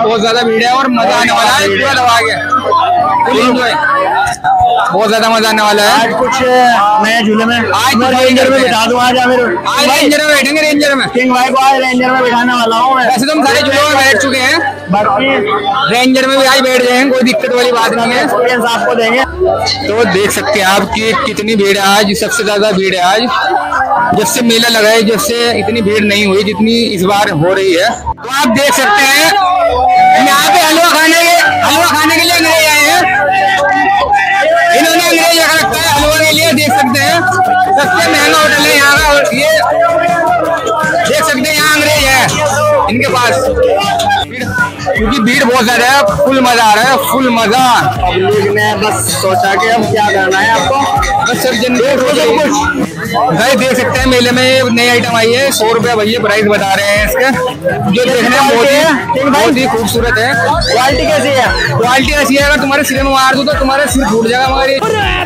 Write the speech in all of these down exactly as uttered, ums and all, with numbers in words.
बहुत ज्यादा भीड़ है और मजा आने वाला है, पूरा दबा के फुल एंजॉय, बहुत ज्यादा मजा आने वाला है। आज कुछ नया झूले में आज मैं रेंजर में बिठा दूं, आज मेरे आज रेंजर में बैठेंगे, रेंजर में किंग भाई को आज रेंजर में बिठाने वाला हूँ। वैसे तो हम सारे झूलों में बैठ चुके हैं, बाकी रेंजर में भी आज बैठ जाएंगे, कोई दिक्कत वाली बात नहीं है, एक्सपीरियंस आपको देंगे। तो देख सकते हैं आप कि कितनी भीड़ है आज, सबसे ज्यादा भीड़ है आज, जब से मेला लगा है जब से इतनी भीड़ नहीं हुई जितनी इस बार हो रही है। तो आप देख सकते हैं यहाँ पे हलवा खाने के हलवा खाने के लिए अंग्रेज आए हैं, इन्होंने अंग्रेज रखा रखा है हलवा के लिए, देख सकते हैं सबसे महंगा होटल है यहाँ का, और ये देख सकते हैं यहाँ अंग्रेज है इनके पास, क्योंकि भीड़ बहुत ज्यादा है, फुल मजा आ रहा है, फुल मजा। पब्लिक ने बस सोचा कि अब क्या करना है आपको, बस सब जन भाई देख सकते हैं मेले में नई आइटम आई है, सौ रुपया भैया प्राइस बता रहे हैं इसके, जो देखने में बहुत ही बहुत ही खूबसूरत है। क्वालिटी कैसी है? क्वालिटी ऐसी है अगर तुम्हारे सिर में मार दो तो तुम्हारे सिर फूट जाएगा, मगर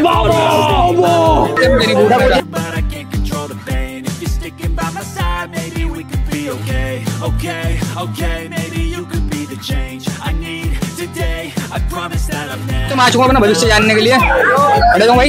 तुम आ चुका अपना भविष्य जानने के लिए, खड़े दो भाई।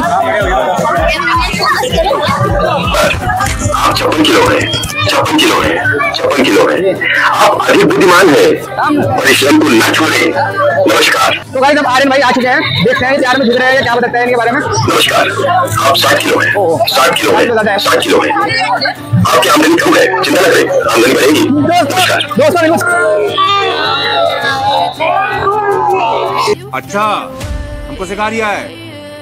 आप छप्पन किलो है, छप्पन किलो है, छप्पन किलो है, आप अधिक बुद्धिमान है, परिश्रम को न छोड़े। नमस्कार। तो भाई जब आर्यन भाई आ चुके हैं, देखते हैं चार में झुक रहे हैं, क्या बताते हैं इनके बारे में। नमस्कार। आप साठ किलो है, साठ किलो है, साठ किलो है, आपकी आमदनी कम है, चिंता न करें, आमदनी बढ़ेगी। नमस्कार दोस्तों। अच्छा, हमको सिखा दिया है।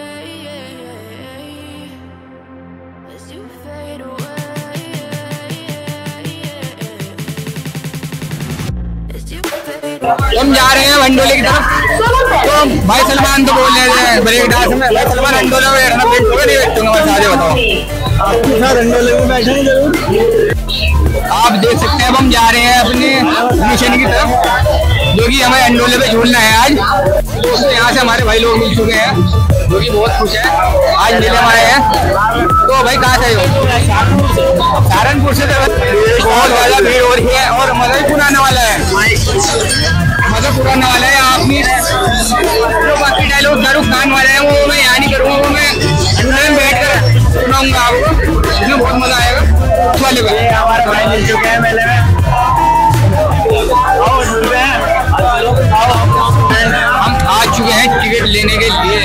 हम जा रहे हैं वंडोले की तरफ, तो भाई सलमान तो बोल रहे थे ब्रेक डांस में, भाई सलमान वंडोले में बैठना, बैठूंगा नहीं बैठूंगा, बस आगे बताओ। वंडोले में बैठेंगे जरूर। आप देख सकते हैं अब हम जा रहे हैं अपने मिशन की तरफ, जो कि हमें अंडोले पे झूलना है आज। दोस्तों यहाँ से हमारे भाई लोग मिल चुके हैं, जो कि बहुत खुश है, आज मेले में आए हैं। तो भाई कहाँ से हो? सहारनपुर से। बहुत ज्यादा भीड़ हो रही है और मजा भी पुराने वाला है, मजा पुराने वाला है। आपने जो बाकी डायलॉग शाहरुख खान वाले हैं वो मैं यहाँ नहीं करूँगा, वो मैं अंडोले में बैठ कर सुनाऊंगा आपको, इसमें बहुत मजा आएगा। वाले भाई हमारे भाई मिल चुके हैं मेले में, हम आ चुके हैं टिकट लेने के लिए।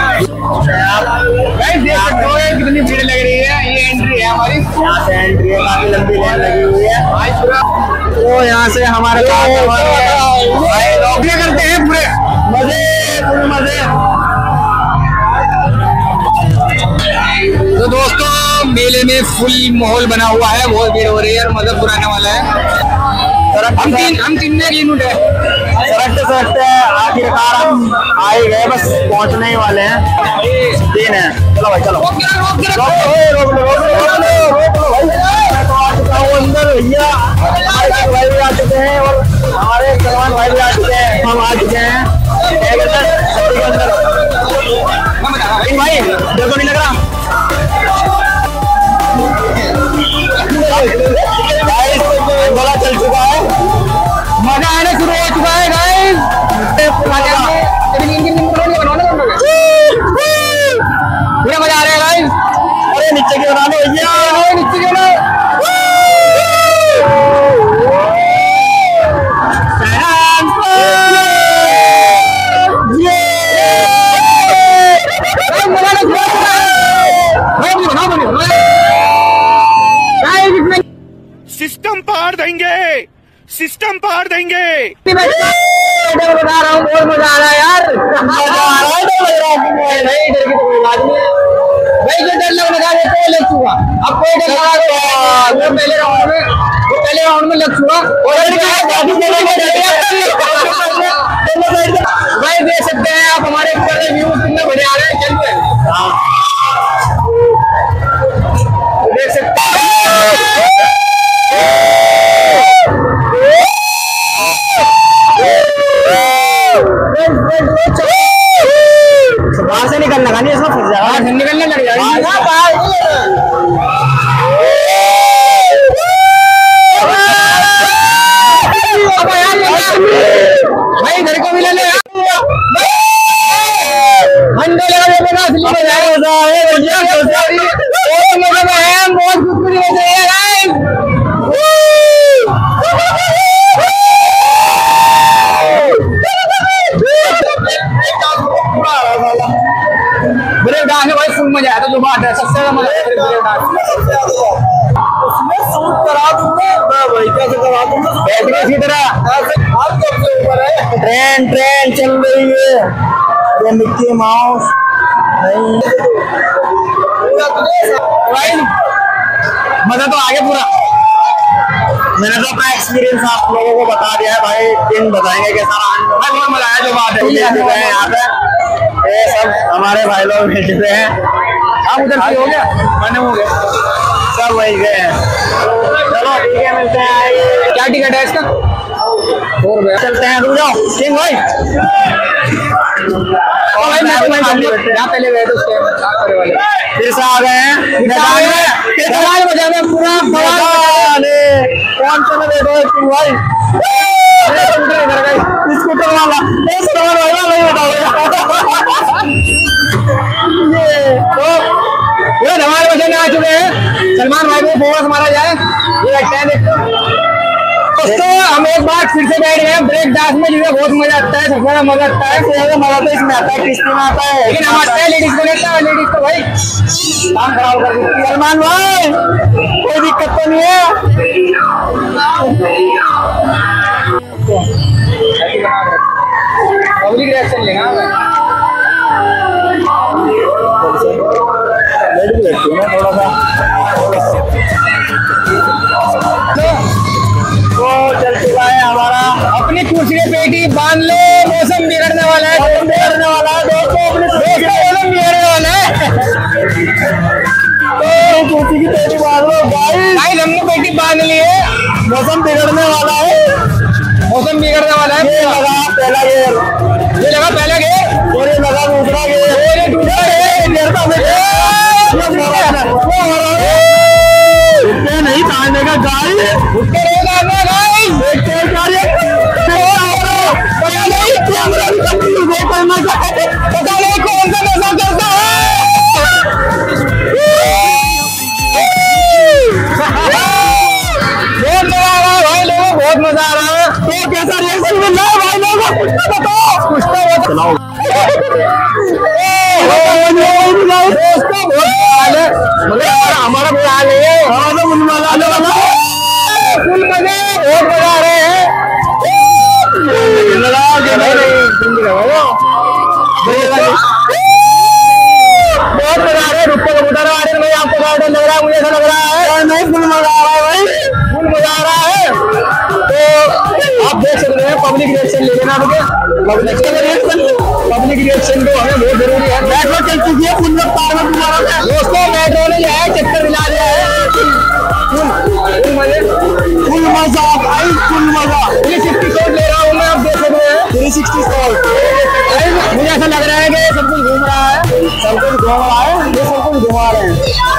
देख सकते हो कितनी भीड़ लग रही है, ये एंट्री है हमारी, यहाँ से एंट्री है, काफी लंबी लाइन लगी हुई है। तो यहाँ से हमारे क्या करते हैं पूरे मजे पूरे मजे। तो दोस्तों मेले में फुल माहौल बना हुआ है, बहुत भीड़ हो रही है और मजा पुराने वाला है। हम तीन हम तीन ने यूनिट है, सरकते सरकते आखिरकार हम आ ही गए, बस पहुंचने ही वाले हैं। तीन है, चलो भाई चलो, रोक लो रोक लो रोक लो भाई। मैं तो आ चुका हूँ अंदर, भैया भाई भी आ चुके हैं और हमारे सलमान भाई भी आ चुके हैं, हम आ चुके हैं अंदर। भाई डर तो नहीं लग रहा? बड़ा चल चुका है, मजा आना शुरू हो चुका है गाइस। पूरा मजा आ रहा है गाइस। अरे नीचे क्यों बना लो भैया, नीचे क्यों ना सिस्टम पार देंगे, सिस्टम पार देंगे। बता रहा हूँ बहुत मजा आ रहा है यार, मजा आ रहा है। नहीं डर की तो कोई बात नहीं है भाई, जो डर लग रहा है तो लग चुका, अब कोई डर लगा तो वो पहले राउंड में वो पहले राउंड में लग चुका भाई। देख सकते हैं आप हमारे ऊपर व्यू कितना बढ़िया आ रहा है, चलिए देख सकते हैं। बाहर से निकलना का नहीं, इसमें फंस जाएगा, निकलने लग जाएगा। उसमें सूट करा दूंगा भाई, कैसे करा दूंगा बैठ के इसी तरह। आप कब से ऊपर है? ट्रेन ट्रेन चल रही है ये मिक्की माउस नहीं भाई, मजा तो आगे पूरा। मैंने तो अपना एक्सपीरियंस आप लोगों को बता दिया है भाई, दिन बताएंगे कैसा रहा। बहुत मजा आया जो बात है। यहाँ पे ये सब हमारे भाई लोग मिल चुके हैं। आप उधर फ्री हो गया? मैंने हो गया, सब वही गए हैं। चलो ठीक है, मिलते हैं। क्या टिकट है इसका? और चलते हैं, रुक जाओ सिंह भाई। और भाई मैं यहाँ पहले गए थे उसके वाले, फिर से आ गए हैं मैदान में पूरा कौन चला देखो सिंह भाई, स्कूटर वाला नहीं बताओ। ये हमारे बच्चे आ चुके हैं, सलमान भाई को फोकस मारा जाए। ये लगता है दोस्तों, हम एक बार फिर से बैठ गए ब्रेक डांस में, जिसमें बहुत मजा आता है, सबसे ज्यादा मजा आता है। मजा तो इसमें आता है, किस्ती में आता है, लेकिन हम आता है लेडीज को लेता है। लेडीज को भाई काम खराब कर देती है। सलमान भाई कोई दिक्कत तो नहीं है? पब्लिक रिएक्शन लेना लेडीज लगती है ना थोड़ा सा। वो चल चुका है हमारा, अपनी कुर्सी पे पेटी बांध लो, मौसम बिगड़ने वाला है, मौसम बिगड़ने वाला है दोस्तों, अपने दोस्तों मौसम बिगड़ने वाला है। तो कुर्सी की पेटी बांध लो गाइस। गाइस हमने पेटी बांध ली है, मौसम बिगड़ने वाला है, मौसम बिगड़ने वाला है। ये लगा पहला गेयर, ये लगा पहला गेयर, और ये लगा दूसरा गेयर, और ये दूसरा गेयर गिरता में नहीं ताने का गाइस, उसके रहेगा ना गाइस। देखते हैं क्या ये पता नहीं कैमरा भी करना चाहते, पता नहीं कौन सा नशा करता है। बहुत मजा आ रहा है भाई लोगों, बहुत मजा आ रहा है। तो कैसा रिएक्शन मिल रहा है भाई लोगों को? कुछ तो बताओ, कुछ तो चलाओ दोस्तों, बहुत हाल है, मगर हमारा बुरा हाल नहीं है, हमारा तो मुझे मजा आने वाला है, फुल मजे, बहुत मजा आ रहे हैं। लगा के नहीं नहीं बहुत मजा आ रहा है। रुको कबूतर आ रहे हैं भाई, आपको गार्डन लग रहा है, मुझे ऐसा लग रहा है नहीं फुल मजा आ रहा है भाई, फुल मजा आ रहा है। तो आप देख सकते हैं, पब्लिक रिएक्शन ले लेना मुझे, पब्लिक रिएक्शन पब्लिक रिएक्शन तो हमें बहुत जरूरी है। मेट्रो चल चुकी है फुल रफ्तार में तुम्हारा दोस्तों, मेट्रो ने जो है चक्कर दिला दिया है, फुल फुल मजे, फुल मजा भाई, फुल मजा। थ्री सिक्सटी शॉट ले रहा हूँ मैं, आप देख सकते हैं थ्री सिक्सटी शॉट। मुझे ऐसा लग रहा है कि सब कुछ घूम रहा है, सब कुछ घूम रहा है, ये सब कुछ घुमा रहे हैं।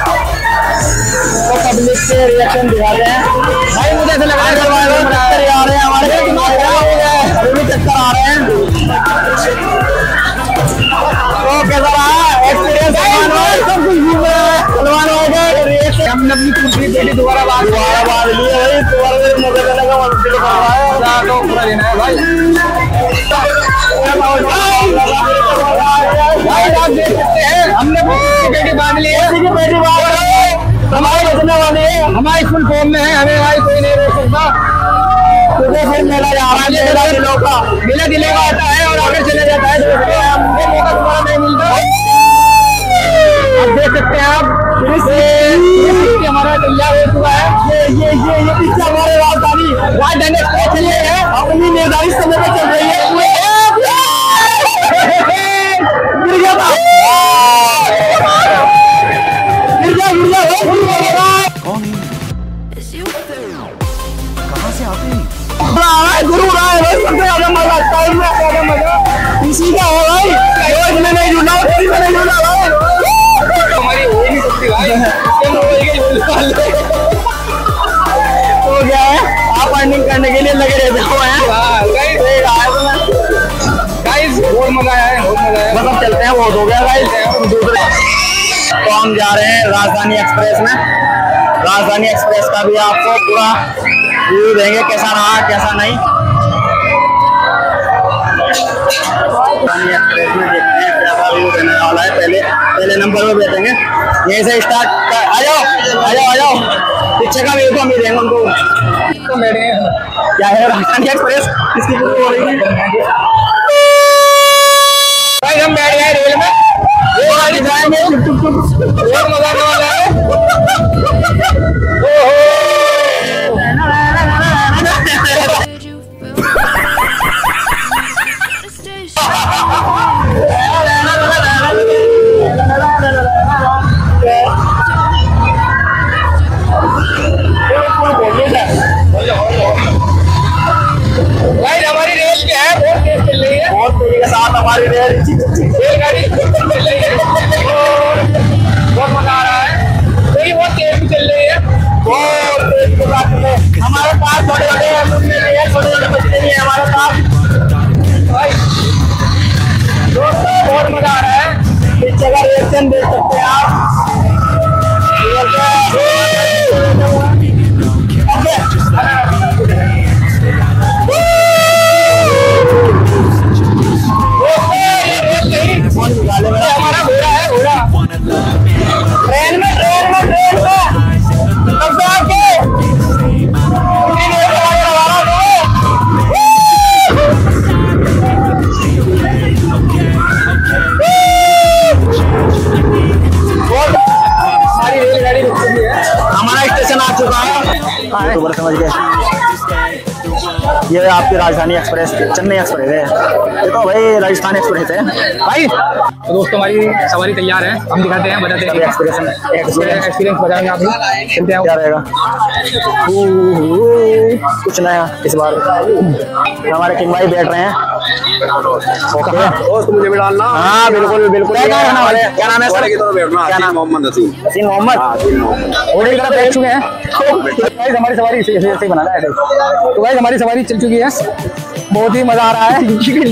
तो पब्लिक के रिएक्शन दिखाते हैं भाई। मुझे ऐसा लग रहा है चक्कर आ रहे हैं, हमारे दिमाग खराब हो गया है, अभी भी चक्कर आ रहे हैं। तो कैसा रहा एक्सपीरियंस? सब कुछ घूम रहा है सलमान भाई का रिएक्शन। हमने अपनी कुर्सी पेटी दोबारा बात दोबारा बात ली है भाई, दोबारा मजा करने का मन दिल कर रहा है। तो पूरा लेना है भाई। भाई आप देख सकते हैं, हमने कुर्सी पेटी बांध ली है, की बेटी बात हमारे बचने वाली है, हमारी फुल फॉर्म में है, हमें भाई कोई नहीं रोक सकता। क्योंकि फिर मेला जा रहा है, मेला दिलों का मेला दिले का आता है और आगे चले जाता है, तो हमको मौका दोबारा नहीं मिलता। आप देख सकते हैं, आप हमारा तैयार हो चुका है। ये ये ये ये पीछे हमारे राजधानी राजधानी एक्सप्रेस चली है, अपनी निर्धारित समय पे चल रही है। गिर गया था, गिर गया गिर गया कौन कहाँ से आते हैं? गुरु रहा है भाई, सबसे ज्यादा मजा टाइम में ज्यादा मजा इसी का है भाई। रोज में नहीं जुड़ा, रोज में नहीं जुड़ा भाई, हमारी हो ही नहीं सकती भाई। तो क्या है, आप अर्निंग करने के लिए लगे रहते हो हैं। गाइस बहुत मजा आया है, बहुत मजा आया। बस अब चलते हैं, बहुत हो गया गाइस। दूसरे तो हम जा रहे हैं राजधानी एक्सप्रेस में। राजधानी एक्सप्रेस का भी आपको पूरा व्यू देंगे, कैसा रहा कैसा नहीं। राजधानी एक्सप्रेस में देखते हैं कैसा व्यू देने वाला है। पहले पहले नंबर पर बैठेंगे, यहीं से स्टार्ट। आ जाओ आ जाओ आ जाओ, पीछे का व्यू तो हम ही देंगे उनको। तो मेरे क्या है राजधानी एक्सप्रेस इसकी पूरी हो रही है भाई। हम बैठ गए रेल में, वो गाड़ी जाएंगे टुक टुक, बहुत मजा आने वाला है। ओहो भाई हमारी रेल क्या है, बहुत तेज चल रही है, बहुत तेजी के साथ हमारी रेल रेलगाड़ी चल रही है, बहुत मजा आ रहा है। तो ये बहुत तेज भी चल रही है, बहुत तेज के साथ में हमारे पास छोटे छोटे छोटे छोटे बच्चे नहीं है हमारे पास भाई। दोस्तों बहुत मजा आ रहा है, पीछे का रिएक्शन देख सकते हैं आप। हमारा घोड़ा है, घोड़ा ट्रेन में ट्रेन में ट्रेन में कब से आके हमारी रेलगाड़ी रुक चुकी है, हमारा स्टेशन आ चुका है। तो समझ गए ये आपकी राजधानी एक्सप्रेस, चेन्नई एक्सप्रेस है ये तो भाई, राजस्थान एक्सप्रेस है भाई। तो दोस्तों हमारी सवारी तैयार है, हम दिखाते हैं, बताते हैं एक्सपीरियंस एक्सपीरियंस बताएंगे आप भी। चलते हैं, क्या रहेगा कुछ नया इस बार। हमारे किंग भाई बैठ रहे हैं, दोस्त मुझे भी डालना। हाँ बिल्कुल बिल्कुल। क्या नाम है क्या नाम है सर? क्या नाम? मोहम्मद हसीन। हसीन मोहम्मद। घोड़े की तरफ बैठ चुके हैं। तो गाइस हमारी सवारी ऐसे ऐसे बनाना है। तो गाइस हमारी सवारी चल चुकी है, बहुत ही मजा आ रहा है।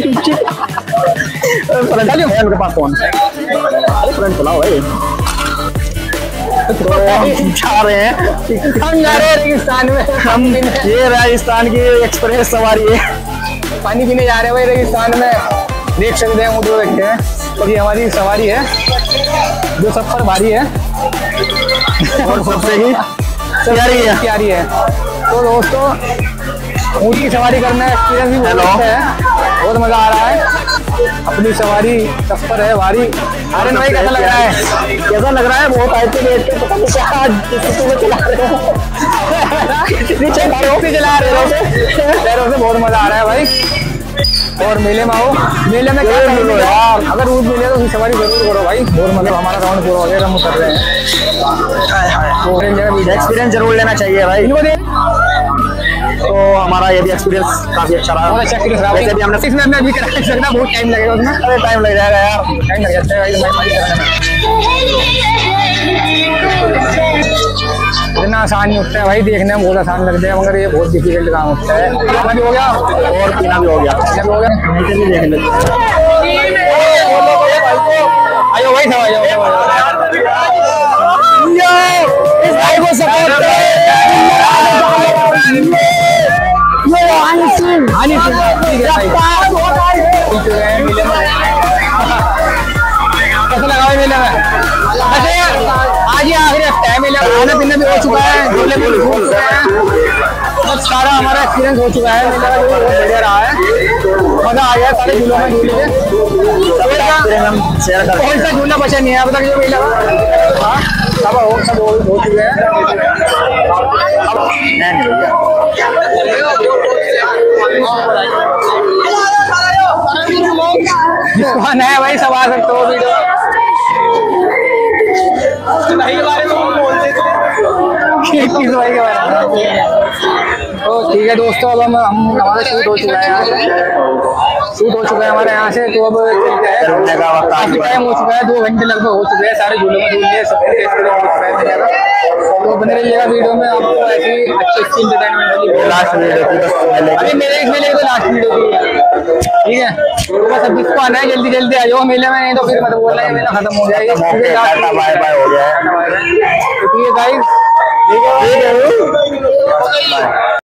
उनके पास फोन फ्रेंड चलाओ भाई। तो हम जा रहे हैं, हम जा रहे हैं रेगिस्तान में, हम ये राजस्थान की एक्सप्रेस सवारी है, पानी पीने जा रहे हैं भाई रेगिस्तान में। देख सकते हैं ऊँट बैठे हैं, तो ये हमारी सवारी है जो सफर भारी है और सबसे ही प्यारी है प्यारी है। तो दोस्तों ऊँट की सवारी करना एक्सपीरियंस भी बहुत है, बहुत मजा आ रहा है। अपनी सवारी सफर है भारी। आर्यन भाई कैसा लग रहा है? कैसा लग रहा है? बहुत आते बैठ के पता नहीं क्या चला रहे हो, नीचे चला रहे हो, पैरों से बहुत मजा आ रहा है भाई। और मेले में आओ, मेले में क्या करो यार, अगर ऊँट मिले तो उसकी सवारी जरूर करो भाई। और मतलब हमारा राउंड पूरा वगैरह हम कर रहे हैं, एक्सपीरियंस जरूर लेना चाहिए भाई इनको दे। तो हमारा ये भी एक्सपीरियंस काफी अच्छा रहा, बहुत अच्छा एक्सपीरियंस रहा। वैसे भी हमने इसमें हमने अभी करा सकता, बहुत टाइम लगेगा उसमें, अरे टाइम लग जाएगा यार, टाइम लग जाता है। इतना आसान नहीं होता है भाई, देखने में बहुत आसान लगता है मगर ये बहुत डिफिकल्ट काम होता है। खाना भी हो गया और पीना भी हो गया, पीना भी हो गया, नीचे भी देख लेते हैं। आयो भाई सब आयो, इस भाई को सपोर्ट कैसा लगा भाई मेले में? वैसे आज ही आखिरी हफ्ता है मेले, खाना पीना भी हो चुका है, झूले भी घूम चुके हैं, सब सारा हमारा एक्सपीरियंस हो चुका है। मेले का जो बहुत बढ़िया रहा है, मजा आ गया सारे झूलों में झूले के। कौन सा झूला बचा नहीं है अब तक जो मेला का? हाँ सब हो सब हो चुके हैं। कौन है भाई, सब आ सकते हो वीडियो के बारे में बोलते किस भाई के बारे में। तो ठीक है दोस्तों, अब हम हम हमारा शूट हो चुका है यहाँ से, शूट हो चुका है हमारे यहाँ से। तो अब काफी टाइम हो चुका है, दो घंटे लगभग हो चुके हैं, सारे झूलों में झूल लिए, सब कुछ एक्सपीरियंस हो चुका है मेरा। तो बने रहिएगा वीडियो में, आपको ऐसी अच्छी अच्छी इंटरटेनमेंट वाली लास्ट वीडियो अभी मेरे इस मेले की तो लास्ट वीडियो थी, ठीक है। तो बस अब जिसको आना है जल्दी जल्दी आ जाओ मेले में, नहीं तो फिर मतलब बोलना है मेला खत्म हो जाएगा, बाय बाय हो गया है। ठीक है गाइस, ठीक है।